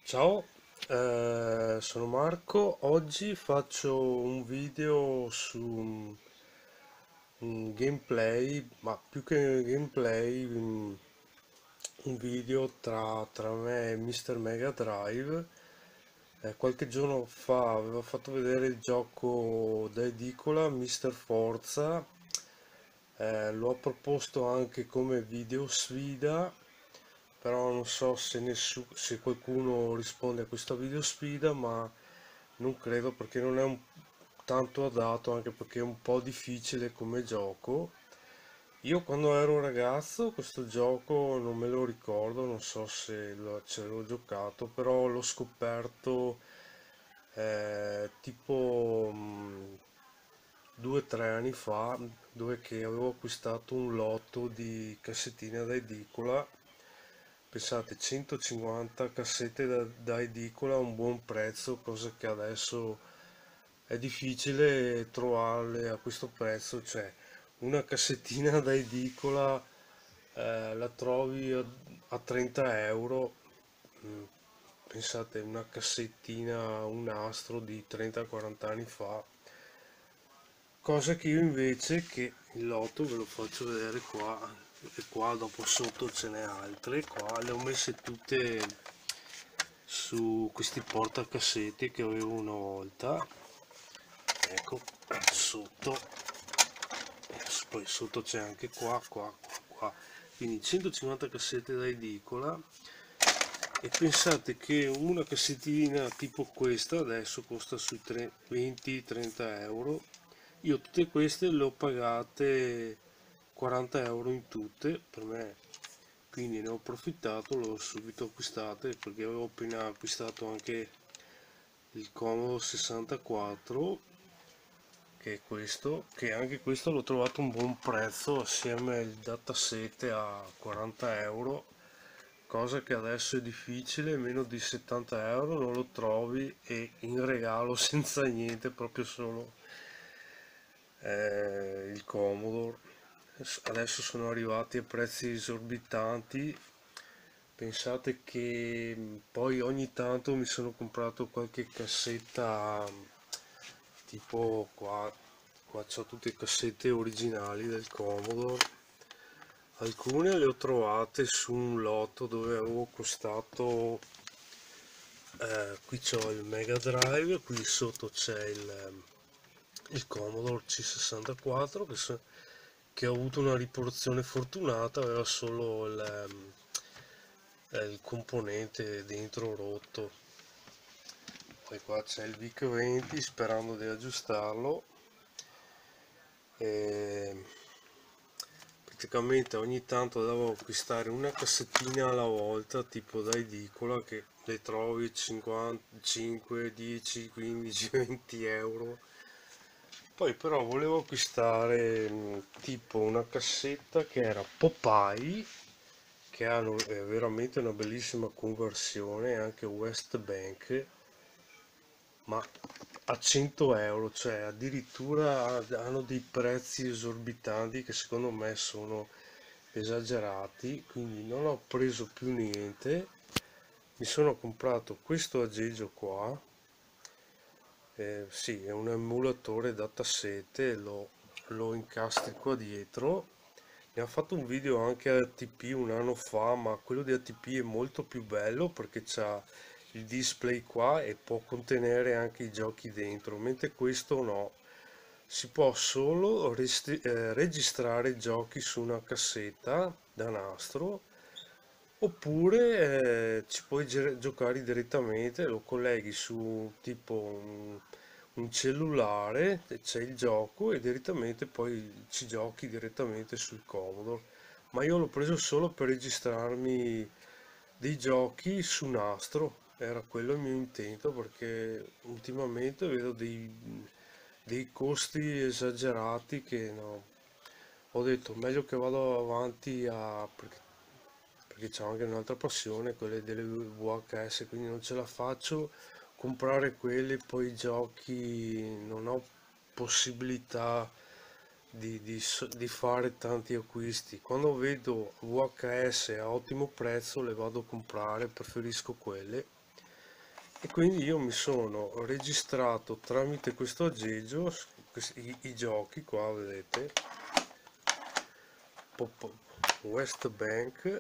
Ciao, sono Marco. Oggi faccio un video su un gameplay, ma più che gameplay, un video tra me e Mr. Mega Drive. Qualche giorno fa avevo fatto vedere il gioco da edicola Mr. Forza. L'ho proposto anche come video sfida, però non so se qualcuno risponde a questa video sfida, ma non credo perché non è tanto adatto, anche perché è un po' difficile come gioco. Io quando ero un ragazzo questo gioco non me lo ricordo, non so se ce l'ho giocato, però l'ho scoperto tipo 2 o 3 anni fa, dove che avevo acquistato un lotto di cassettine da edicola. Pensate, 150 cassette da edicola a un buon prezzo, cosa che adesso è difficile trovarle a questo prezzo. Cioè una cassettina da edicola la trovi a 30 euro. Mm, Pensate, una cassettina, un nastro di 30-40 anni fa. Cosa che io invece, che il lotto ve lo faccio vedere qua, e qua dopo sotto ce n'è altre. Qua le ho messe tutte su questi portacassette che avevo una volta. Ecco, sotto, poi sotto c'è anche qua. Quindi 150 cassette da edicola. E pensate che una cassettina tipo questa adesso costa sui 20-30 euro. Io tutte queste le ho pagate 40 euro in tutte per me, quindi ne ho approfittato, l'ho subito acquistate perché avevo appena acquistato anche il Commodore 64, che è questo, che anche questo l'ho trovato un buon prezzo assieme al datasette a 40 euro, cosa che adesso è difficile, meno di 70 euro non lo trovi, e in regalo senza niente, proprio solo il Commodore. Adesso sono arrivati a prezzi esorbitanti. Pensate che poi ogni tanto mi sono comprato qualche cassetta, tipo qua c'ho tutte le cassette originali del Commodore. Alcune le ho trovate su un lotto dove avevo costato, qui c'ho il Mega Drive, qui sotto c'è il Commodore C64 che ho avuto una riproduzione fortunata, aveva solo il componente dentro rotto. Poi qua c'è il VIC 20 sperando di aggiustarlo. E praticamente ogni tanto devo acquistare una cassettina alla volta, tipo da edicola, che le trovi 55, 10, 15, 20 euro. Poi però volevo acquistare tipo una cassetta che era Popeye, che hanno veramente una bellissima conversione, anche West Bank, ma a 100 euro, cioè addirittura hanno dei prezzi esorbitanti che secondo me sono esagerati, quindi non ho preso più niente. Mi sono comprato questo aggeggio qua. Sì, è un emulatore datasette, lo incastri qua dietro. Ne ha fatto un video anche ATP un anno fa, ma quello di ATP è molto più bello perché c'ha il display qua e può contenere anche i giochi dentro, mentre questo no. Si può solo registrare giochi su una cassetta da nastro, oppure ci puoi giocare direttamente, lo colleghi su tipo un cellulare, c'è il gioco e direttamente poi ci giochi direttamente sul Commodore. Ma io l'ho preso solo per registrarmi dei giochi su nastro, era quello il mio intento, perché ultimamente vedo dei costi esagerati che no. Ho detto meglio che vado avanti perché c'ho anche un'altra passione, quelle delle VHS, quindi non ce la faccio comprare quelli, poi i giochi non ho possibilità di fare tanti acquisti. Quando vedo VHS a ottimo prezzo le vado a comprare, preferisco quelle. E quindi io mi sono registrato tramite questo aggeggio i giochi qua, vedete, West Bank,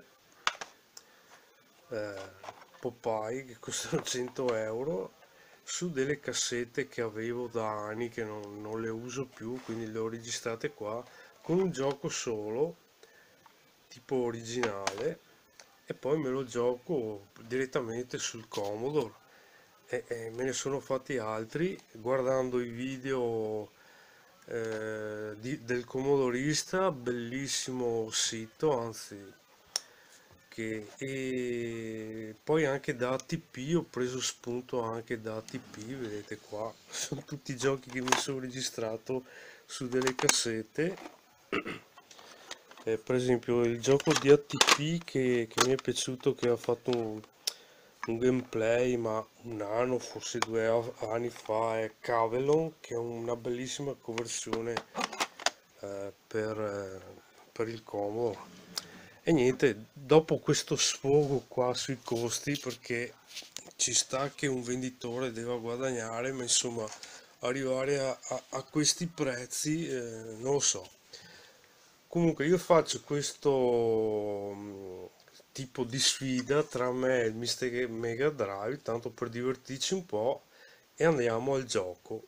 eh, Popeye che costano 100 euro, su delle cassette che avevo da anni che non le uso più, quindi le ho registrate qua con un gioco solo, tipo originale, e poi me lo gioco direttamente sul Commodore. E me ne sono fatti altri guardando i video del Commodorista, bellissimo sito, anzi, e poi anche da ATP ho preso spunto anche da ATP, vedete qua, sono tutti i giochi che mi sono registrato su delle cassette. Per esempio il gioco di ATP che mi è piaciuto, che ha fatto un gameplay ma un anno, forse 2 anni fa, è Cavelon, che è una bellissima conversione per il Commodore. E niente, dopo questo sfogo qua sui costi, perché ci sta che un venditore deve guadagnare, ma insomma arrivare a questi prezzi, non lo so. Comunque io faccio questo tipo di sfida tra me e il Mister Mega Drive, tanto per divertirci un po', e andiamo al gioco.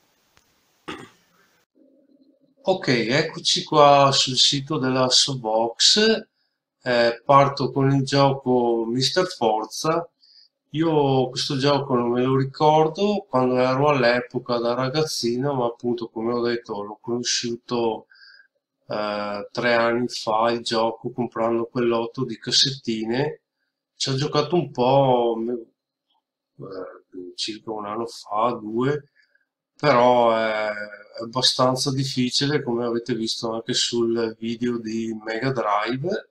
Ok, eccoci qua sul sito della Sobox. Parto con il gioco Mister Forza. Io questo gioco non me lo ricordo quando ero all'epoca da ragazzino, ma appunto, come ho detto, l'ho conosciuto 3 anni fa il gioco comprando quell'otto di cassettine. Ci ho giocato un po', circa un anno fa, due, però è abbastanza difficile, come avete visto anche sul video di Mega Drive.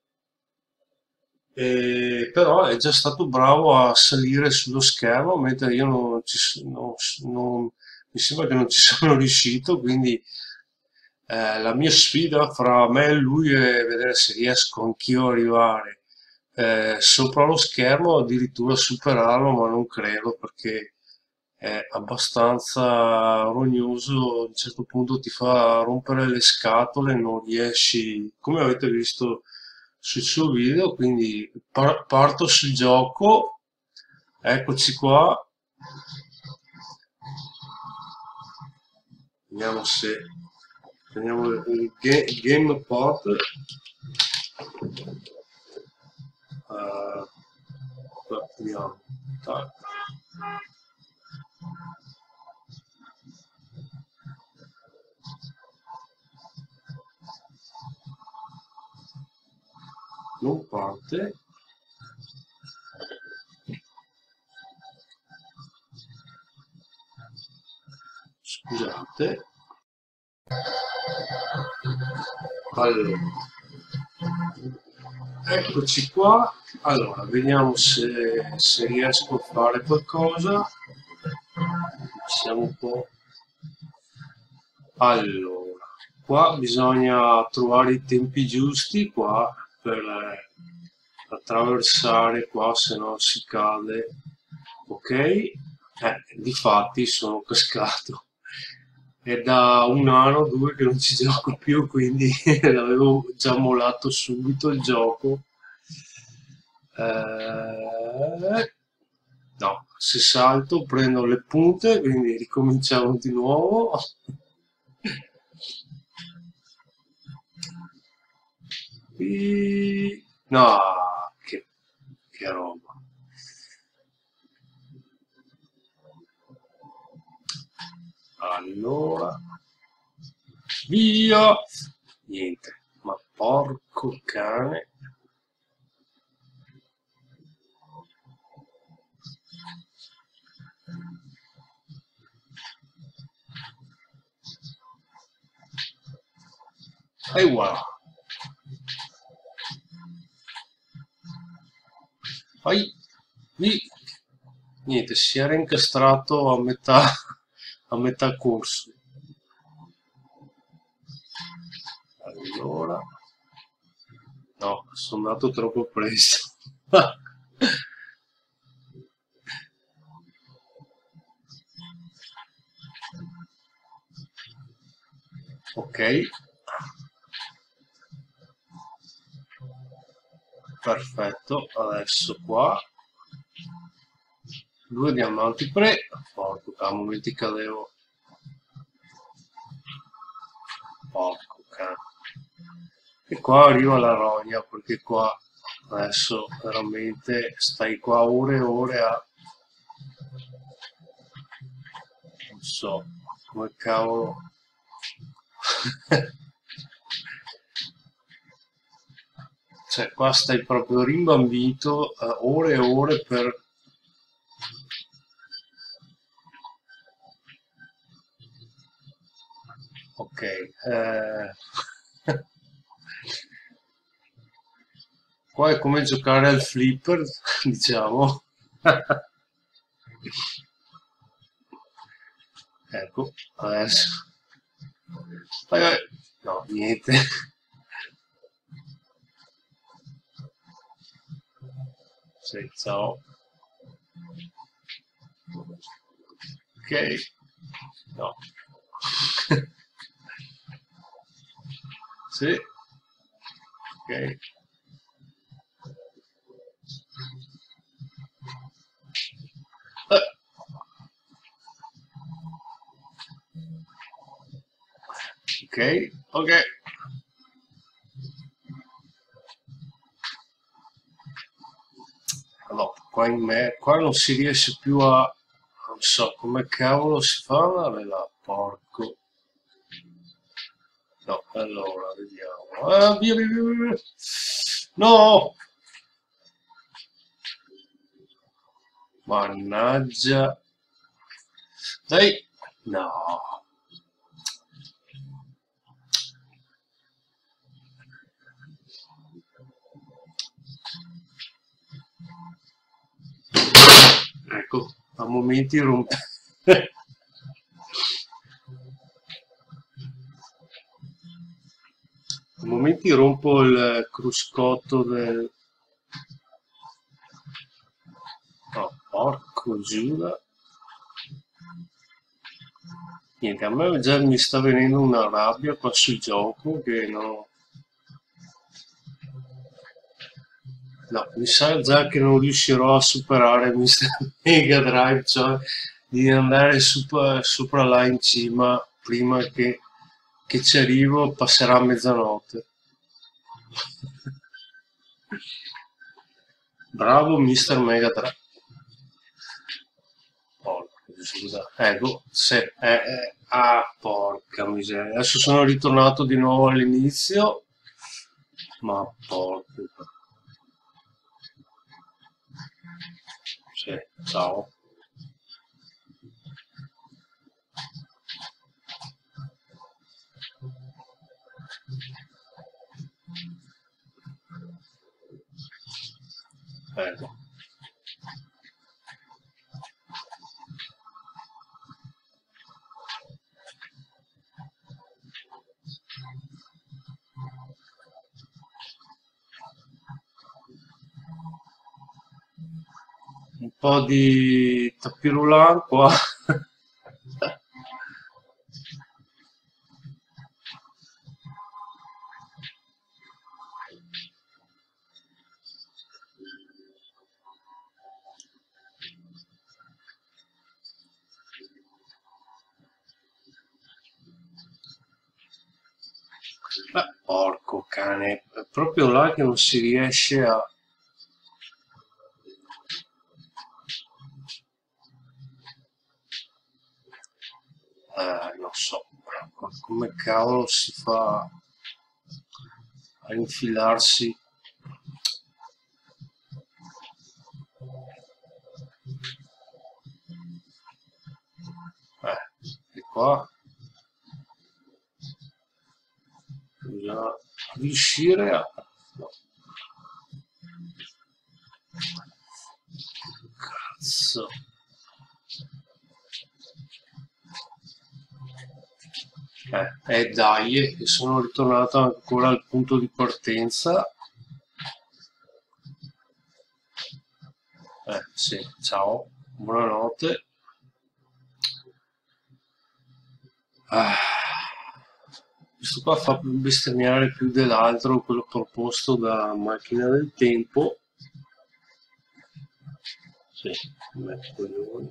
Però è già stato bravo a salire sullo schermo, mentre io non ci mi sembra che non ci sono riuscito, quindi la mia sfida fra me e lui è vedere se riesco anch'io a arrivare sopra lo schermo, addirittura superarlo, ma non credo, perché è abbastanza rognoso. A un certo punto ti fa rompere le scatole, non riesci, come avete visto sul suo video. Quindi parto sul gioco, eccoci qua, vediamo se prendiamo il gamepad. Vediamo, tac. Non parte, scusate. Allora, eccoci qua. Allora, vediamo se riesco a fare qualcosa. Siamo un po'. Allora, qua bisogna trovare i tempi giusti qua per attraversare qua, se no si cade. Ok, difatti sono cascato. È da un anno o due che non ci gioco più, quindi l'avevo già mollato subito il gioco. No, se salto prendo le punte, quindi ricominciamo di nuovo. No, che roba. Allora, via. Niente, ma porco cane. E voilà. Poi, niente, si era incastrato a metà corso. Allora, no, sono andato troppo presto. Ok, perfetto, adesso qua 2 diamanti porco cavolo, mi cadevo, porco cane. E qua arriva la rogna, perché qua adesso veramente stai qua ore e ore a, non so come cavolo. Cioè qua stai proprio rimbambito ore e ore per... Ok, qua è come giocare al flipper, diciamo. Ecco, adesso... Vai, vai. No, niente. Sì, ciao. Ok, no. Sì, ok. Eh, ok, ok. No, qua in me, qua non si riesce più a... Non so come cavolo si fa ad andare là, porco. No, allora, vediamo. Ah, via, via, via, via. No! Mannaggia. Dai! No. Ecco, a momenti rompe. A momenti rompo il cruscotto del... No, porco Giuda. Niente, a me già mi sta venendo una rabbia qua sul gioco che no... No, mi sa già che non riuscirò a superare Mr. Mega Drive, cioè di andare sopra là in cima prima che ci arrivo passerà mezzanotte. Bravo Mr. Mega Drive. Porca, scusa, ecco, se, porca miseria. Adesso sono ritornato di nuovo all'inizio, ma porca. Sì, ciao. Ecco. Un po' di tapis qua. Beh, porco cane, è proprio là che non si riesce a... non so, come cavolo si fa a infilarsi. E qua bisogna riuscire a... No. Cazzo. Dai, che sono ritornato ancora al punto di partenza. Sì, ciao, buonanotte. Ah, questo qua fa bestemmiare più dell'altro quello proposto da Macchina del Tempo. Sì, coglioni.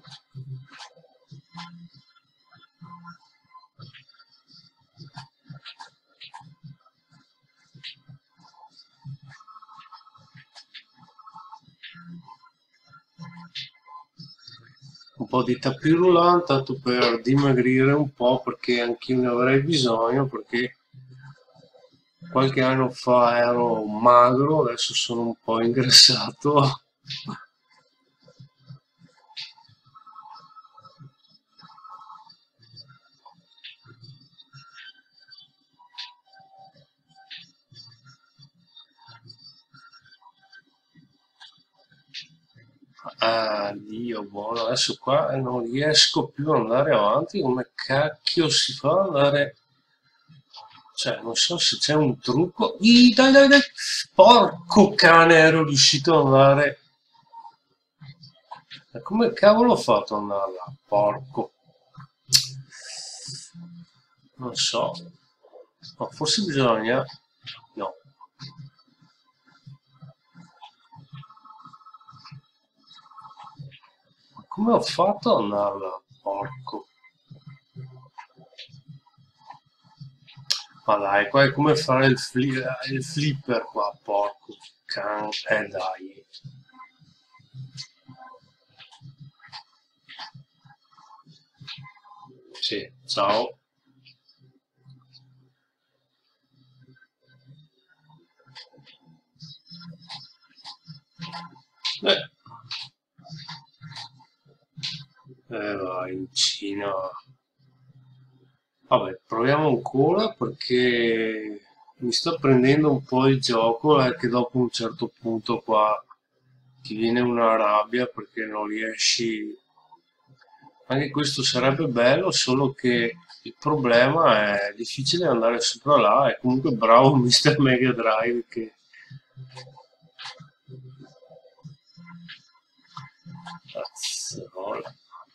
Un po' di tapis tanto per dimagrire un po', perché anch'io ne avrei bisogno, perché qualche anno fa ero magro, adesso sono un po' ingrassato. Dio buono, adesso qua non riesco più ad andare avanti. Come cacchio si fa ad andare? Cioè, non so se c'è un trucco. Dai, dai, dai! Porco cane, ero riuscito ad andare. Ma come cavolo ho fatto ad andare là? Porco. Non so. Ma forse bisogna. No. Ma come ho fatto ad andare là? Porco. Ma dai, qua è come fare il flipper qua, porco can. Dai. Sì, ciao. Eh, vai in Cina. Vabbè, proviamo ancora perché mi sta prendendo un po' il gioco, è che dopo un certo punto qua ti viene una rabbia perché non riesci. Anche questo sarebbe bello, solo che il problema è difficile andare sopra là. È comunque bravo Mr. Mega Drive che. Cazzarola.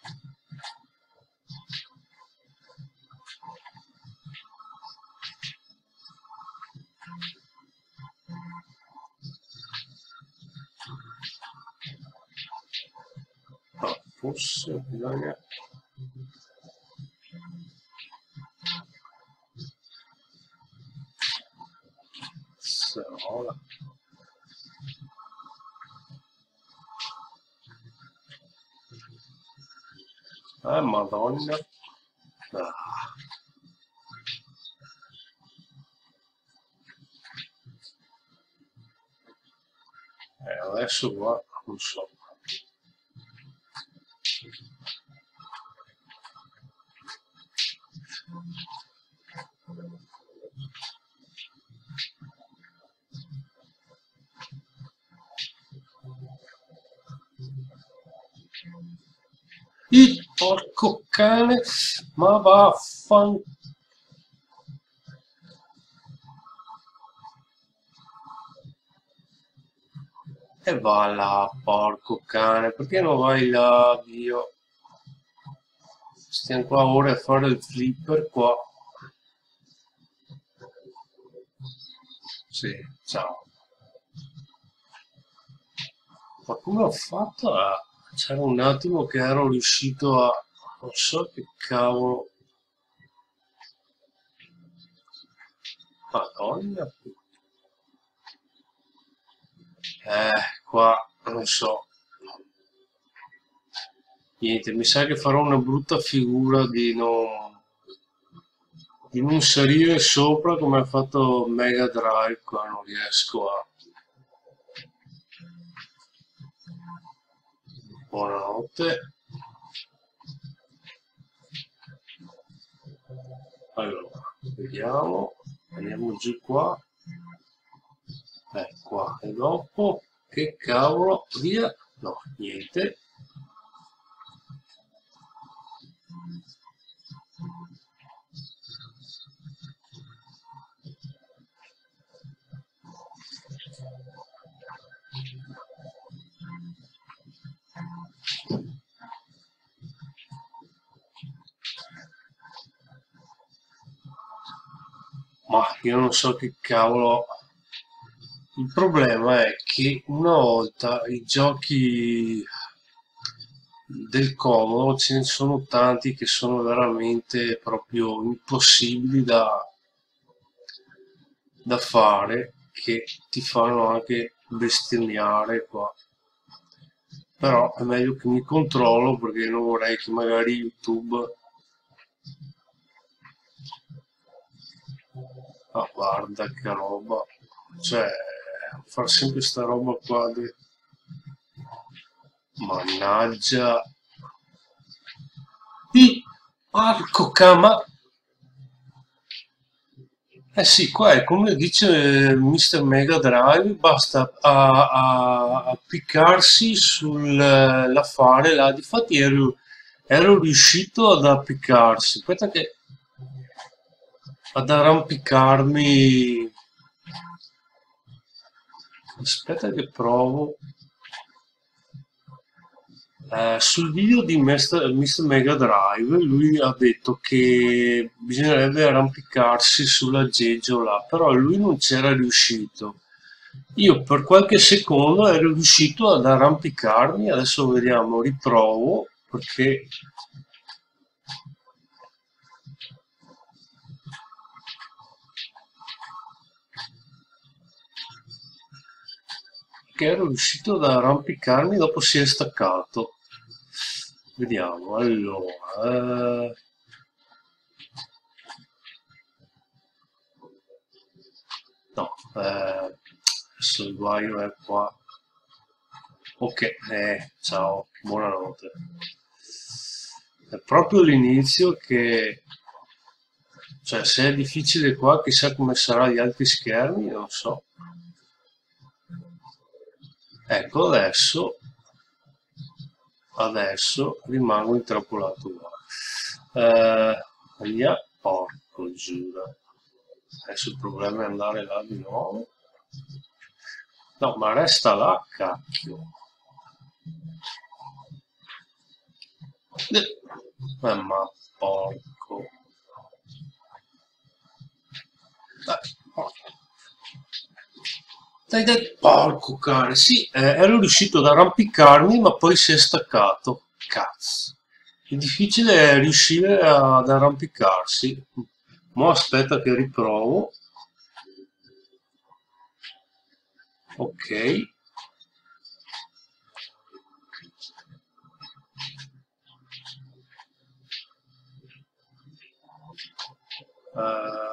No, forse bisogna. Cazzarola. Madonna. Ah. Adesso qua non so. Il porco cane, ma vaffan. E va là, porco cane, perché non vai là, Dio? Stiamo qua ora a fare il flipper qua. Sì, ciao. Ma come ho fatto a. C'era un attimo che ero riuscito a. Non so che cavolo. Madonna. Qua non so. Niente, mi sa che farò una brutta figura di non salire sopra come ha fatto Mega Drive, qua non riesco a. Buonanotte. Allora, vediamo, andiamo giù qua, qua, e dopo, che cavolo, via, no, niente. Ma io non so che cavolo. Il problema è che una volta i giochi del comodo ce ne sono tanti che sono veramente proprio impossibili da fare, che ti fanno anche bestemmiare qua. Però è meglio che mi controllo, perché non vorrei che magari YouTube... Ah, guarda che roba, cioè far sempre sta roba qua mannaggia. Porco cama. Eh sì, qua è come dice Mr. Mega Drive, basta appiccarsi sull'affare là. Difatti ero riuscito ad appiccarsi, aspetta che ad arrampicarmi, aspetta che provo. Sul video di Mr. Mega Drive lui ha detto che bisognerebbe arrampicarsi sull'aggeggio là, però lui non c'era riuscito. Io per qualche secondo ero riuscito ad arrampicarmi, adesso vediamo, riprovo, perché ero riuscito ad arrampicarmi, dopo si è staccato. Vediamo, allora... no, adesso il guaio è qua. Ok, ciao, buonanotte. È proprio l'inizio che... cioè, se è difficile qua, chissà come sarà gli altri schermi, non so. Ecco, adesso rimango intrappolato qua. Via, porco giura. Adesso il problema è andare là di nuovo. No, ma resta là, cacchio. Ma porco. Porco. Dai, porco cane, sì, ero riuscito ad arrampicarmi, ma poi si è staccato. Cazzo. Il difficile è riuscire ad arrampicarsi. Mo' aspetta che riprovo. Ok. Eh,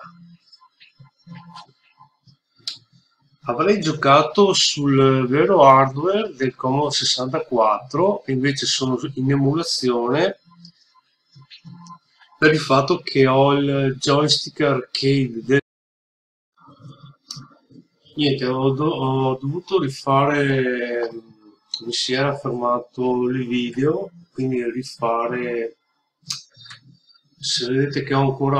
avrei giocato sul vero hardware del Commodore 64, invece sono in emulazione per il fatto che ho il joystick arcade niente, ho dovuto rifare, mi si era fermato il video, quindi rifare, se vedete che ho ancora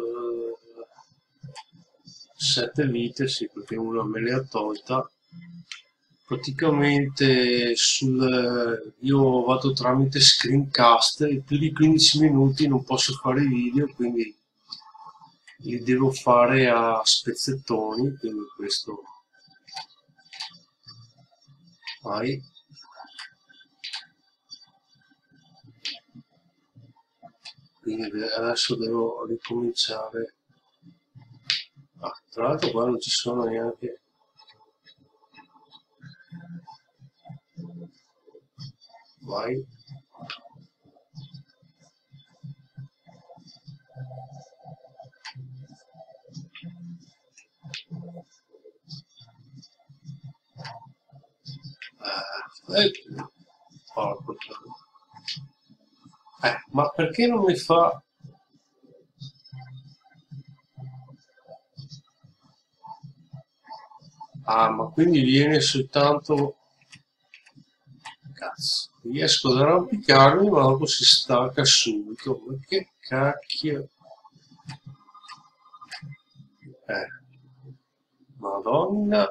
7 vite, sì, perché una me le ha tolta. Praticamente io vado tramite screencast, in più di 15 minuti non posso fare video, quindi li devo fare a spezzettoni, quindi questo vai. Quindi adesso devo ricominciare. Ah, tra l'altro qua non ci sono neanche. Vai. Eh, porco. Ma perché non mi fa... Ah, ma quindi viene soltanto... Cazzo, riesco ad arrampicarmi ma dopo si stacca subito. Ma che cacchio... Eh, Madonna...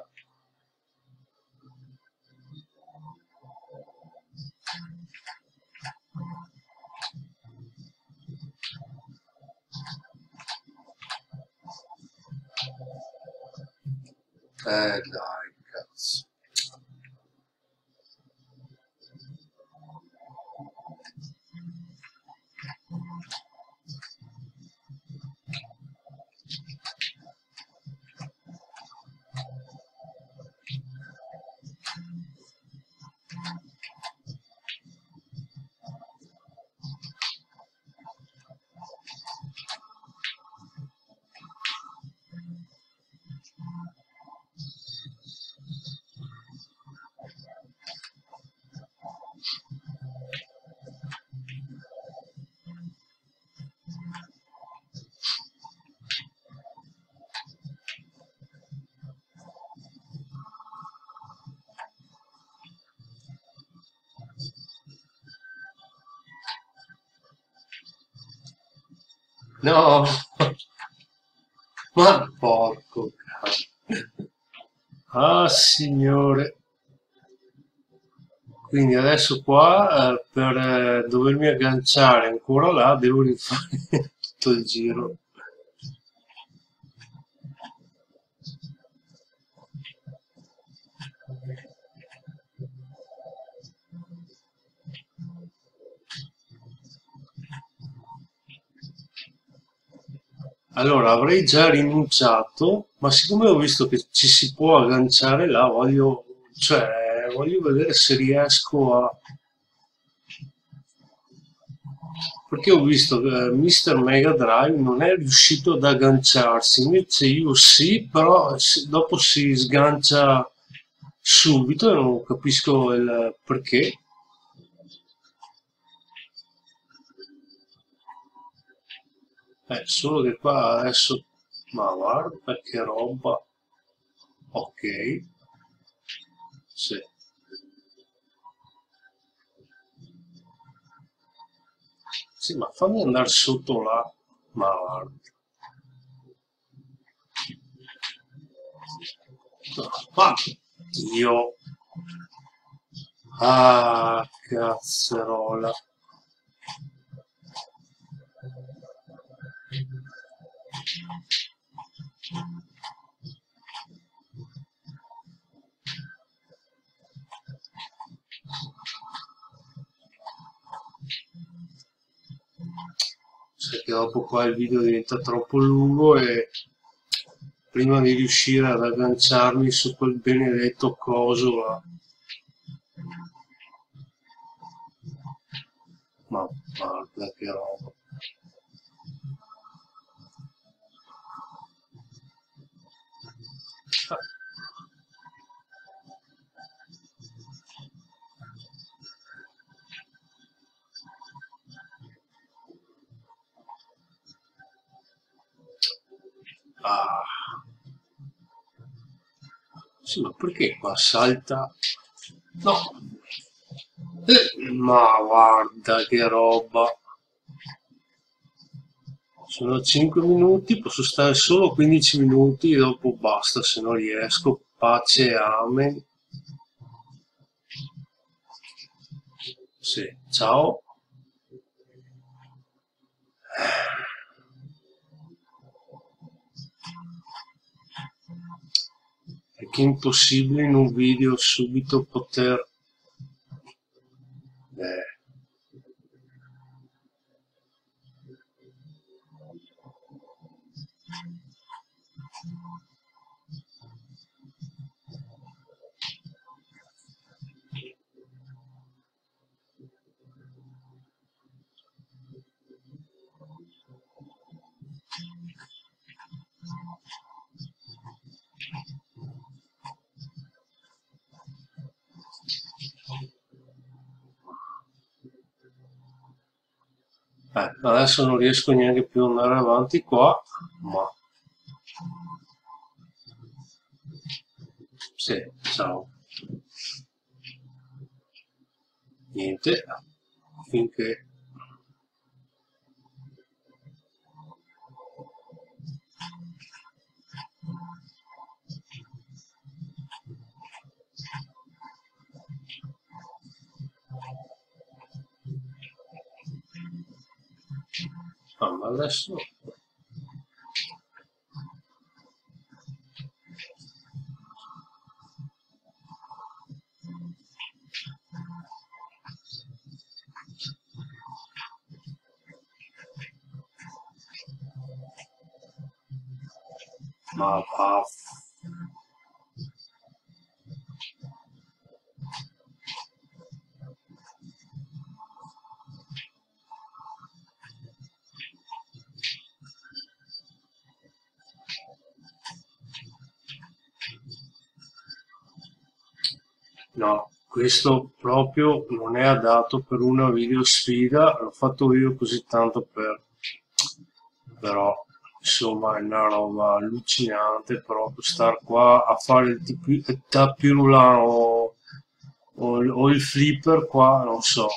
Dai, cazzo. No, ma porco cane. Ah, signore. Quindi adesso qua per dovermi agganciare ancora là devo rifare tutto il giro. Allora avrei già rinunciato, ma siccome ho visto che ci si può agganciare là, voglio vedere se riesco a... Perché ho visto che Mr. Mega Drive non è riuscito ad agganciarsi, invece io sì, però dopo si sgancia subito e non capisco il perché. Solo che qua adesso, ma guarda che roba, ok, sì, sì, ma fammi andare sotto là, ma guarda, no, ma io, cazzerola, sai che dopo qua il video diventa troppo lungo e prima di riuscire ad agganciarmi su quel benedetto coso là, ma guarda che roba. Ah, sì, ma perché qua salta? No, ma guarda che roba. Sono 5 minuti, posso stare solo 15 minuti e dopo basta se non riesco. Pace e amen. Sì, ciao. Perché è impossibile in un video subito poter... Eh, adesso non riesco neanche più ad andare avanti qua, ma sì, ciao. Niente, finché... Ah, ma adesso... Ma va. No, questo proprio non è adatto per una video sfida, l'ho fatto io così tanto però insomma è una roba allucinante proprio star qua a fare il tapirulan o il flipper qua, non so.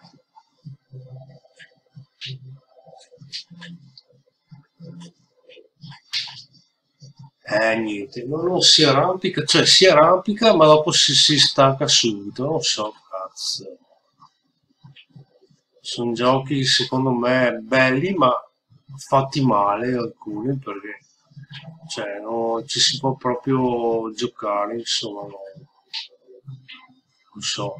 Niente, non si arrampica, cioè si arrampica ma dopo si stacca subito, non so, cazzo. Sono giochi secondo me belli ma fatti male alcuni perché cioè, ci si può proprio giocare, insomma, non so.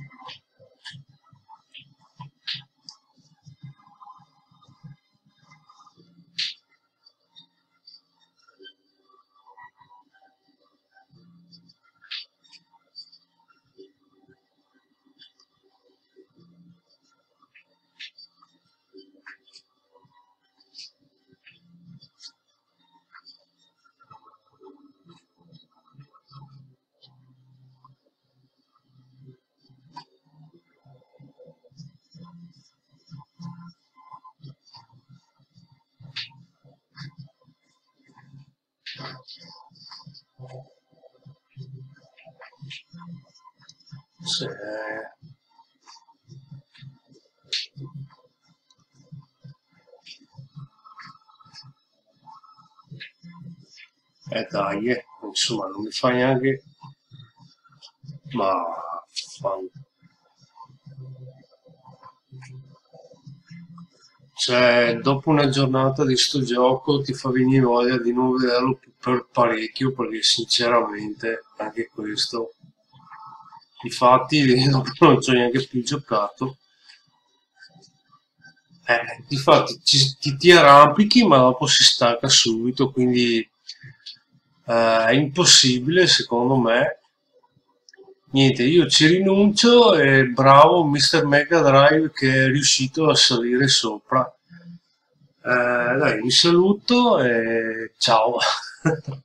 Se, dai, insomma, non mi fa neanche. Ma fan- cioè, dopo una giornata di sto gioco ti fa venire voglia di non vederlo più per parecchio perché sinceramente anche questo, infatti dopo non ci ho neanche più giocato. Difatti ti arrampichi ma dopo si stacca subito, quindi è impossibile secondo me. Niente, io ci rinuncio e bravo Mr. Mega Drive che è riuscito a salire sopra. Dai, vi saluto e ciao.